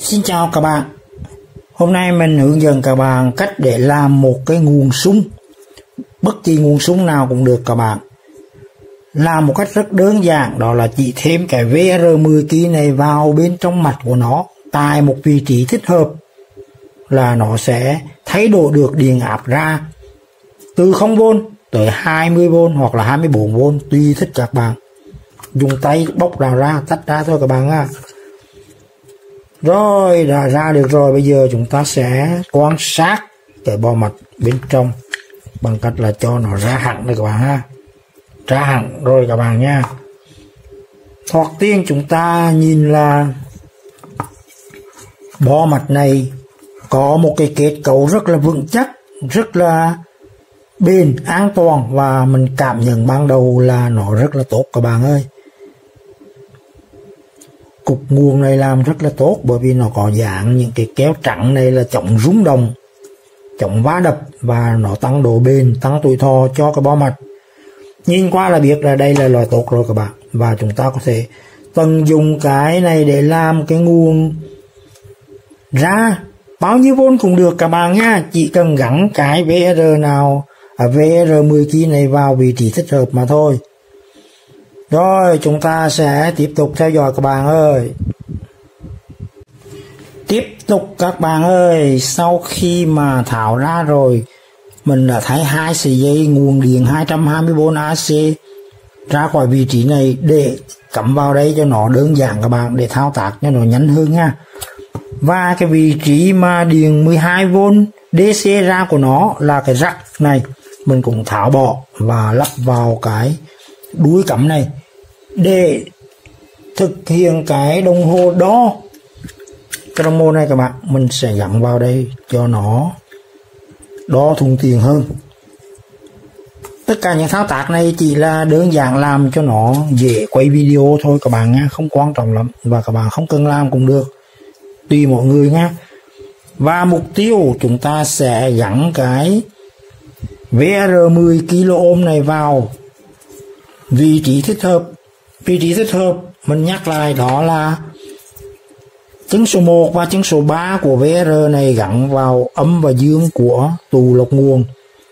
Xin chào các bạn. Hôm nay mình hướng dẫn các bạn cách để làm một cái nguồn súng. Bất kỳ nguồn súng nào cũng được các bạn. Làm một cách rất đơn giản, đó là chỉ thêm cái VR10 ký này vào bên trong mặt của nó tại một vị trí thích hợp là nó sẽ thay đổi được điện áp ra từ 0V tới 20V hoặc là 24V tùy thích các bạn. Dùng tay bóc ra tách ra thôi các bạn ạ. Rồi đã ra được rồi, bây giờ chúng ta sẽ quan sát cái bo mạch bên trong bằng cách là cho nó ra hẳn đây các bạn ha. Ra hẳn rồi các bạn nha. Thoạt tiên chúng ta nhìn là bo mạch này có một cái kết cấu rất là vững chắc, rất là bền, an toàn, và mình cảm nhận ban đầu là nó rất là tốt các bạn ơi. Cục nguồn này làm rất là tốt bởi vì nó có dạng những cái kéo trắng này là chống rung động, chống va đập, và nó tăng độ bền, tăng tuổi thọ cho cái bo mạch. Nhìn qua là biết là đây là loại tốt rồi các bạn. Và chúng ta có thể tận dụng cái này để làm cái nguồn ra bao nhiêu vôn cũng được các bạn nha. Chỉ cần gắn cái VR10 ký này vào vị trí thích hợp mà thôi. Rồi chúng ta sẽ tiếp tục theo dõi các bạn ơi. Tiếp tục các bạn ơi, sau khi mà tháo ra rồi, mình đã thấy hai sợi dây nguồn điện 220V AC ra khỏi vị trí này để cắm vào đây cho nó đơn giản các bạn, để thao tác cho nó nhanh hơn nha. Và cái vị trí mà điện 12V DC ra của nó là cái rắc này, mình cũng tháo bỏ và lắp vào cái đuôi cắm này để thực hiện cái đồng hồ đo. Cái đồng hồ này các bạn, mình sẽ gắn vào đây cho nó đo thuận tiện hơn. Tất cả những thao tác này chỉ là đơn giản làm cho nó dễ quay video thôi các bạn nha, không quan trọng lắm, và các bạn không cần làm cũng được, tùy mọi người nha. Và mục tiêu chúng ta sẽ gắn cái VR10 kΩ này vào vị trí thích hợp. Vị trí thích hợp mình nhắc lại đó là chân số 1 và chân số 3 của VR này gắn vào âm và dương của tù lọc nguồn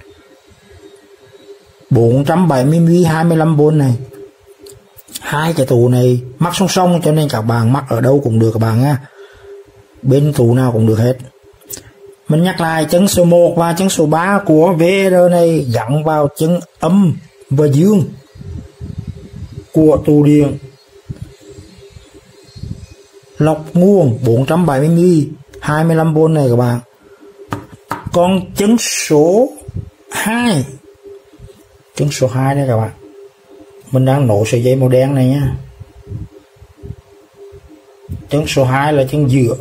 470V 25V này. Hai cái tù này mắc song song cho nên các bạn mắc ở đâu cũng được các bạn nha, bên tù nào cũng được hết. Mình nhắc lại, chân số 1 và chân số 3 của VR này gắn vào chân âm và dương của tù điện lọc nguồn 470V 25V này các bạn. Còn chân số 2, chân số 2 đây các bạn, mình đang nổ sợi dây màu đen này nha. Chân số 2 là chân giữa.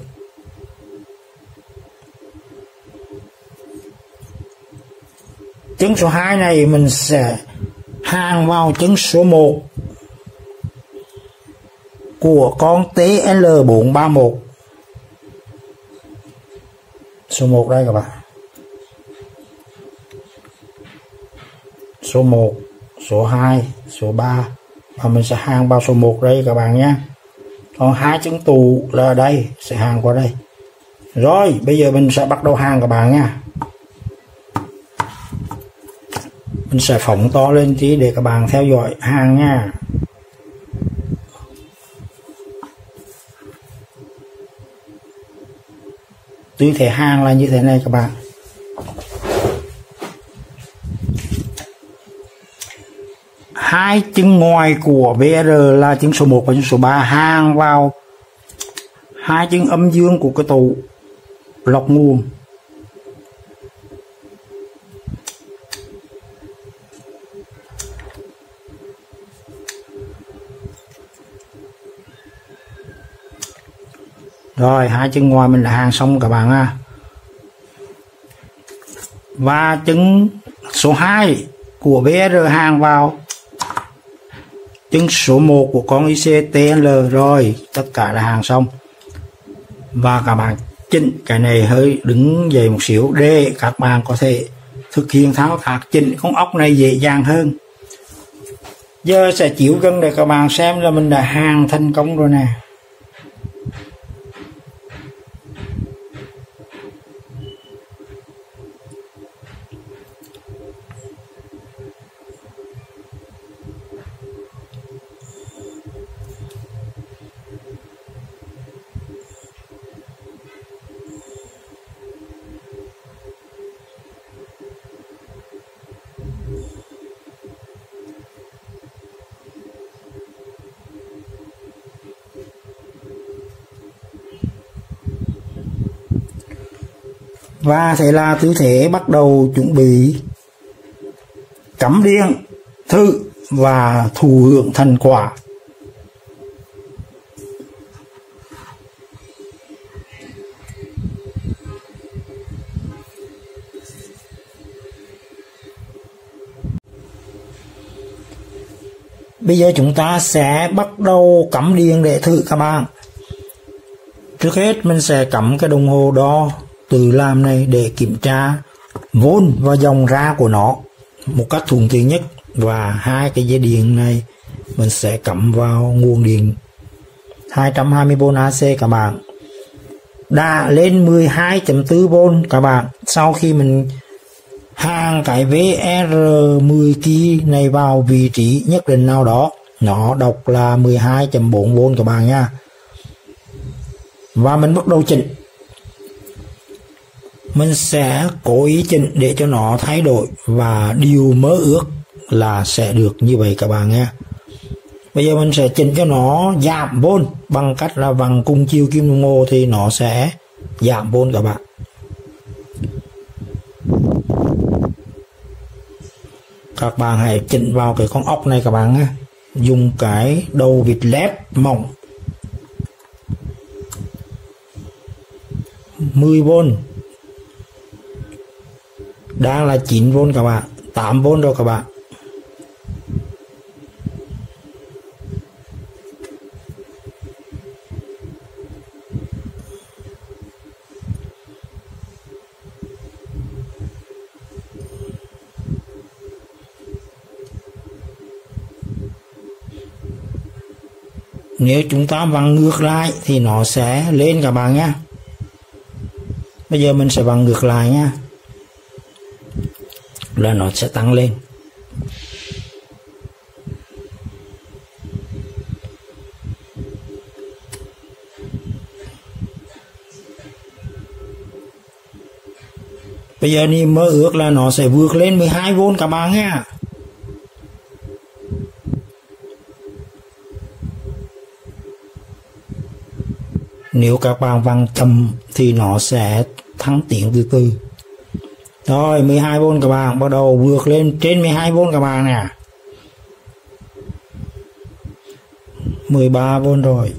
Chân số 2 này mình sẽ hàng vào chân số 1 của con TL431. Số 1 đây các bạn. Số 1, số 2, số 3, và mình sẽ hàng vào số 1 đây các bạn nhé. Còn hai chân tù là ở đây, sẽ hàng qua đây. Rồi bây giờ mình sẽ bắt đầu hàng các bạn nha. Mình sẽ phóng to lên tí để các bạn theo dõi hàng nha. Tư thế hàng là như thế này các bạn. Hai chân ngoài của VR là chân số 1 và chân số 3 hàng vào hai chân âm dương của cái tụ lọc nguồn. Rồi hai chân ngoài mình đã hàng xong các bạn ha. Và chân số 2 của VR hàng vào chân số 1 của con ICTL. Rồi tất cả là hàng xong. Và các bạn chỉnh cái này hơi đứng dậy một xíu để các bạn có thể thực hiện thao tác chỉnh con ốc này dễ dàng hơn. Giờ sẽ chiếu gần để các bạn xem là mình đã hàng thành công rồi nè. Và thế là tư thế bắt đầu chuẩn bị cắm điện thử và thụ hưởng thành quả. Bây giờ chúng ta sẽ bắt đầu cắm điện để thử các bạn. Trước hết mình sẽ cắm cái đồng hồ đo tự làm này để kiểm tra vôn và dòng ra của nó một cách thuận tiện nhất. Và hai cái dây điện này mình sẽ cắm vào nguồn điện 220V AC các bạn. Đã lên 12.4V các bạn. Sau khi mình hàng cái VR10 key này vào vị trí nhất định nào đó, nó đọc là 12.4V các bạn nha. Và mình bắt đầu chỉnh. Mình sẽ cố ý chỉnh để cho nó thay đổi, và điều mơ ước là sẽ được như vậy các bạn nha. Bây giờ mình sẽ chỉnh cho nó giảm vôn bằng cách là vặn cùng chiều kim đồng hồ thì nó sẽ giảm vôn các bạn. Các bạn hãy chỉnh vào cái con ốc này các bạn nhé. Dùng cái đầu vịt lép mỏng 10V. Đang là 9V các bạn, 8V rồi các bạn. Nếu chúng ta vặn ngược lại thì nó sẽ lên các bạn nhé. Bây giờ mình sẽ vặn ngược lại nha, là nó sẽ tăng lên. Bây giờ niềm mơ ước là nó sẽ vượt lên 12V các bạn nha. Nếu các bạn vặn chậm thì nó sẽ thăng tiến từ từ. Rồi 12V các bạn, bắt đầu vượt lên trên 12V các bạn nè. 13V rồi.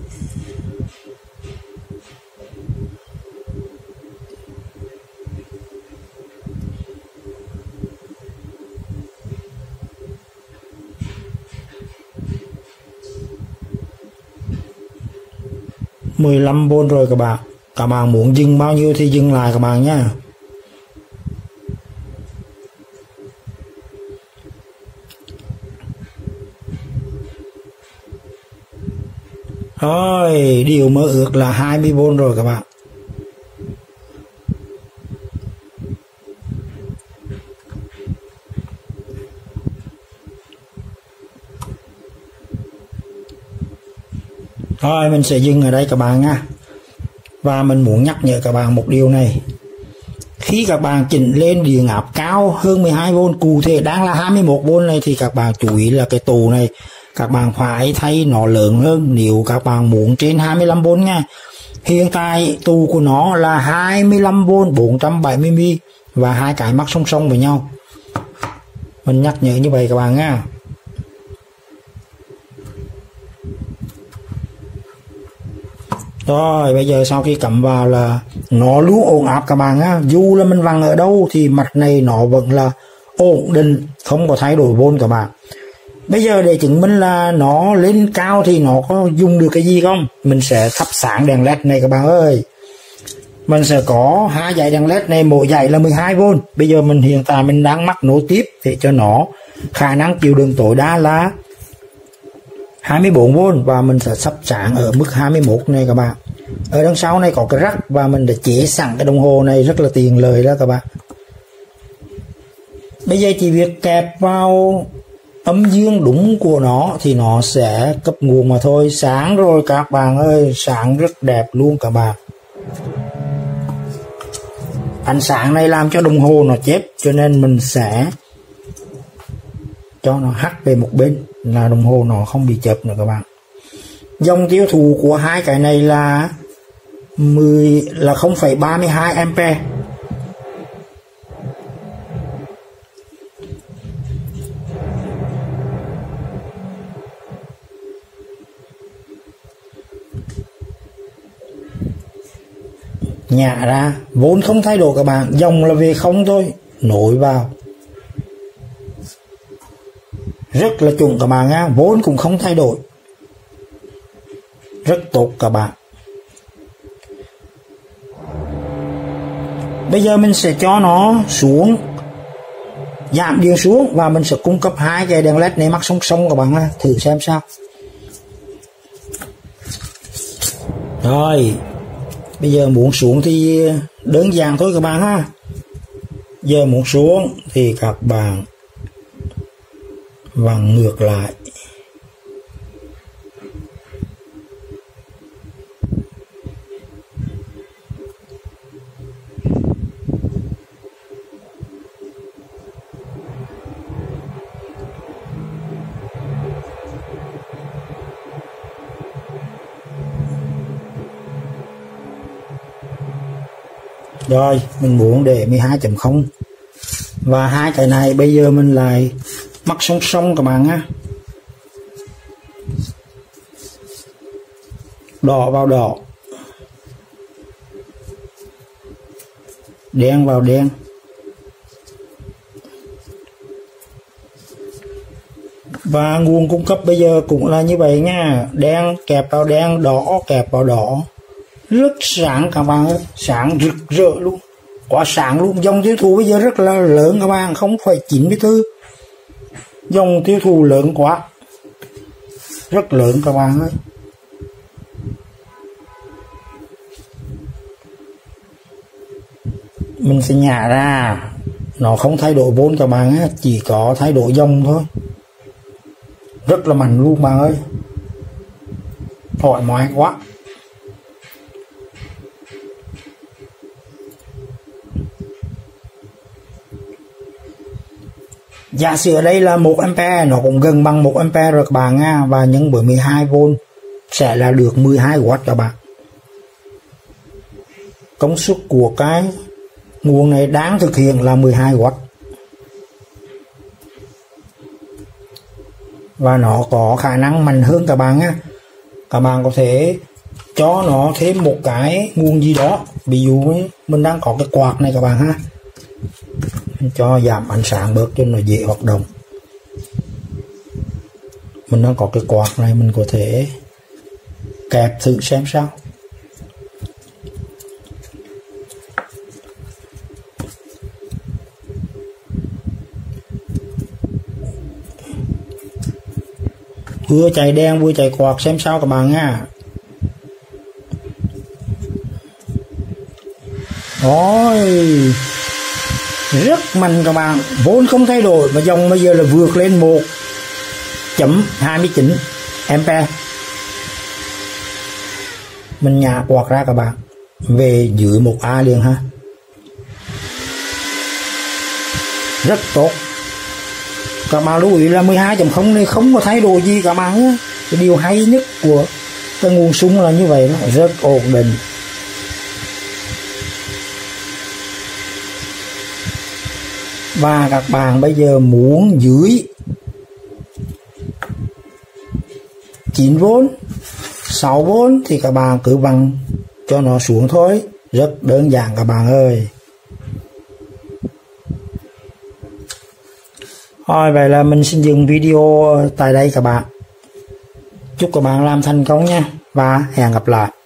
Mười 15V rồi các bạn. Các bạn muốn dừng bao nhiêu thì dừng lại các bạn nhé. Rồi, điều mơ ước là 20V rồi các bạn. Rồi, mình sẽ dừng ở đây các bạn nha. Và mình muốn nhắc nhở các bạn một điều này. Khi các bạn chỉnh lên điện áp cao hơn 12V, cụ thể đang là 21V này, thì các bạn chú ý là cái tù này các bạn phải thay nó lớn hơn nếu các bạn muốn trên 25V nha. Hiện tại tù của nó là 25V 470mm và hai cái mắc song song với nhau. Mình nhắc nhở như vậy các bạn nha. Rồi bây giờ sau khi cắm vào là nó luôn ổn áp các bạn á. Dù là mình vặn ở đâu thì mặt này nó vẫn là ổn định, không có thay đổi vôn các bạn. Bây giờ để chứng minh là nó lên cao thì nó có dùng được cái gì không? Mình sẽ thắp sáng đèn led này các bạn ơi. Mình sẽ có hai dải đèn led này, mỗi dải là 12V. Bây giờ mình hiện tại mình đang mắc nối tiếp để cho nó khả năng chịu đựng tối đa là 24V, và mình sẽ sắp sáng ở mức 21 này các bạn. Ở đằng sau này có cái rắc và mình đã chế sẵn cái đồng hồ này, rất là tiện lợi đó các bạn. Bây giờ chỉ việc kẹp vào âm dương đúng của nó thì nó sẽ cấp nguồn mà thôi. Sáng rồi các bạn ơi, sáng rất đẹp luôn các bạn. Ánh sáng này làm cho đồng hồ nó chép, cho nên mình sẽ cho nó hắt về một bên là đồng hồ nó không bị chập nữa các bạn. Dòng tiêu thụ của hai cái này là 0,32A. nhả ra, vốn không thay đổi các bạn, dòng là về không thôi, nối vào. Rất là chuẩn các bạn nha, vốn cũng không thay đổi. Rất tốt các bạn. Bây giờ mình sẽ cho nó xuống, giảm điện xuống, và mình sẽ cung cấp hai cái đèn led này mắc song song các bạn ha, thử xem sao. Rồi, bây giờ muốn xuống thì đơn giản thôi các bạn ha. Giờ muốn xuống thì các bạn vặn ngược lại. Rồi, mình muốn để 12.0 và hai cái này bây giờ mình lại mắc song song các bạn nhé. Đỏ vào đỏ, đen vào đen. Và nguồn cung cấp bây giờ cũng là như vậy nha, đen kẹp vào đen, đỏ kẹp vào đỏ. Rất sáng các bạn ơi, sáng rực rỡ luôn, quá sáng luôn. Dòng tiêu thụ bây giờ rất là lớn các bạn, 0,94, dòng tiêu thụ lớn quá, rất lớn các bạn ơi. Mình sẽ nhả ra, nó không thay đổi vốn các bạn á, chỉ có thay đổi dòng thôi. Rất là mạnh luôn bạn ơi, thoải mái quá. Giả sử ở đây là 1A, nó cũng gần bằng 1A rồi các bạn nha, và nhân bởi 12V sẽ là được 12W các bạn. Công suất của cái nguồn này đáng thực hiện là 12W. Và nó có khả năng mạnh hơn các bạn nhé. Các bạn có thể cho nó thêm một cái nguồn gì đó. Ví dụ mình đang có cái quạt này các bạn ha, mình cho giảm ánh sáng bớt cho nó dễ hoạt động. Mình đang có cái quạt này, mình có thể kẹp thử xem sao. Vừa chạy đen vừa chạy quạt xem sao các bạn nha. Rồi, rất mạnh các bạn, vốn không thay đổi mà dòng bây giờ là vượt lên 1.29A. Mình nhả quạt ra các bạn, về dưới 1A liền ha. Rất tốt. Các bạn lưu ý là 12.0 này không có thay đổi gì các bạn nhé. Cái điều hay nhất của cái nguồn sung là như vậy, nó rất ổn định. Và các bạn bây giờ muốn dưới 9V, 6V thì các bạn cứ vặn cho nó xuống thôi. Rất đơn giản các bạn ơi. Rồi, vậy là mình xin dừng video tại đây các bạn. Chúc các bạn làm thành công nha, và hẹn gặp lại.